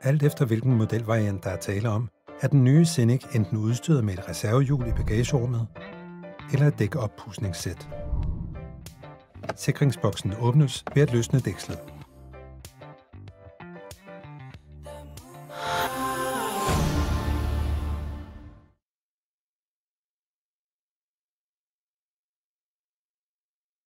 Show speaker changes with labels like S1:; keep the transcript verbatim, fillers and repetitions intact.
S1: Alt efter hvilken modelvariant der er tale om, er den nye Scenic enten udstyret med et reservehjul i bagagerummet eller et dækoppustningssæt. Sikringsboksen åbnes ved at løsne dækslet.